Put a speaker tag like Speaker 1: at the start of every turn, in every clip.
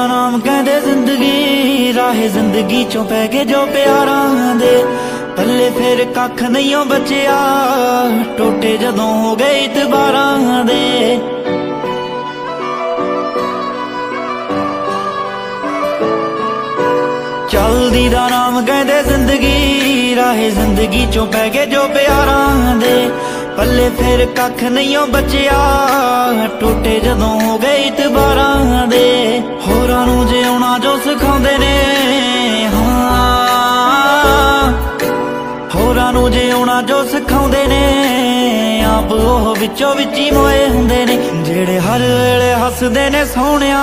Speaker 1: नाम कहते जिंदगी, राहे जिंदगी चों पै गए जो प्यारां दे। पल्ले फिर कख नहीं बचिया, टोटे जदों हो गए इतबारां दे। चलदी दा नाम कहते जिंदगी, राहे जिंदगी चों पै गए जो प्यारां दे। पल्ले फिर कख नहीं बचिया, टोटे जदों हो गए इतबारां दे। होरां नूं जिउणा जो सिखाउंदे ने, हाँ होरां नूं जिउणा जो सिखाउंदे ने, आप ओह विचों विच ही मोए हुंदे ने। जेड़े हर वेले हसदे ने सोहणिया,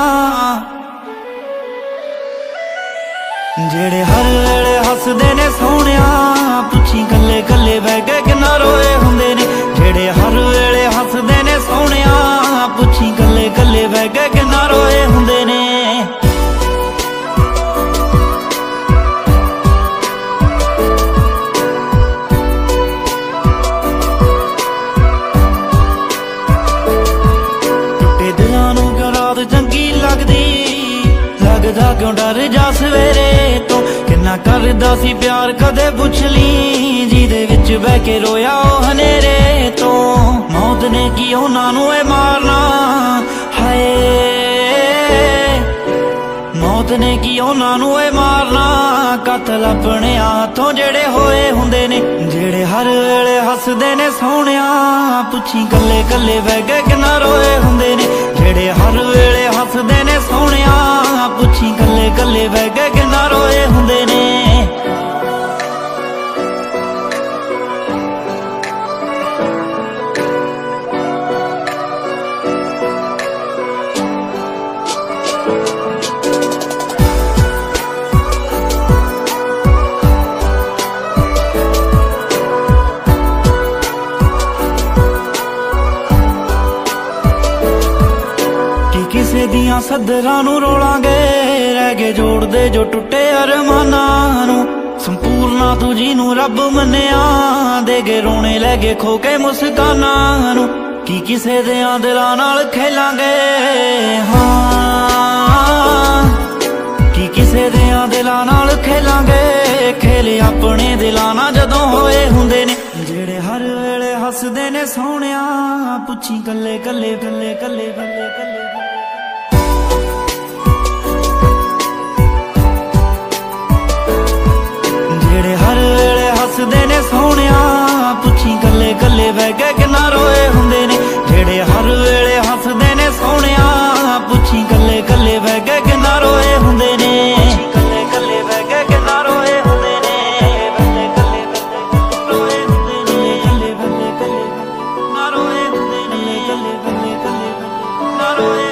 Speaker 1: जेड़े हर वेले हसदे ने सोहणिया, पुछी कल्ले कल्ले बह के किन्ना रोए हुंदे ने। जेड़े हर वेले हसदे ने सोहणिया, पुछी कल्ले कल्ले बह के किन्ना रोए हुंदे ने। टुटे दिलां नूं क्यों रात चंगी लगदी, लगदा क्यों डर जा सवेरे तो। किन्ना करदा सी प्यार कदे पुछ ली, जिहदे विच बह के रोया ओ हनेरे तो। मौत ने की उन्हां नूं ए मारना, हाय मौत ने की उन्हां नूं ए मारना। कतल अपने हाथों जेड़े होए हुंदे ने। जेड़े हर वेले हसदे ने सोहणिया, पुछी कल्ले कल्ले बह के किन्ना रोए हुंदे ने। जेड़े हर वेले हसदे ने सोहणिया, पुछी कल्ले कल्ले बह के किन्ना रोए हुंदे ने। किसे दियां सदरां नूं रोलांगे, रह गए जोड़दे जो टुटे अरमानां नूं। संपूर्णा तू जिनूं रब मन्निया, दे गए रोने लै गए खो के मुस्कानां नूं। की किसे दियां दिलां नाल खेलांगे, हाँ की किसे दियां दिलां नाल खेलांगे। खेल अपने दिलां नाल जदों होए हुंदे ने। जेड़े हर वेले हसदे ने सोहणिया, पुछी कल्ले कल्ले कल्ले कल्ले कल्ले कल्ले। जेड़े हर वेले हसदे ने सोहणिया, पुछी कल्ले कल्ले बह के किन्ना रोए हुंदे ने। जेड़े हर वेले हसदे ने सोहणिया, पुछी कल्ले कल्ले बह के किन्ना रोए हुंदे ने। कल्ले कल्ले बह के किन्ना रोए हुंदे ने। कल्ले कल्ले रोए हुंदे ने। कल्ले कल्ले कल्ले ना रोए हुंदे ने। कल्ले कल्ले कल्ले ना रोए।